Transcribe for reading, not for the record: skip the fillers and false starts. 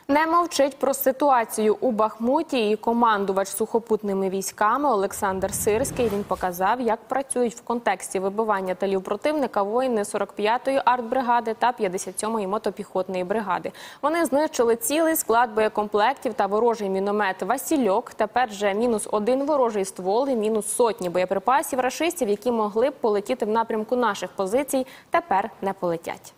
Не мовчить про ситуацію у Бахмуті і командувач сухопутними військами Олександр Сирський. Він показав, як працюють в контексті вибивання талів противника воїни 45-ї артбригади та 57-ї мотопіхотної бригади. Вони знищили цілий склад боєкомплектів та ворожий міномет «Васильок». Тепер вже -1 ворожий ствол і мінус сотні боєприпасів рашистів, які могли б полетіти в напрямку наших позицій, тепер не полетять.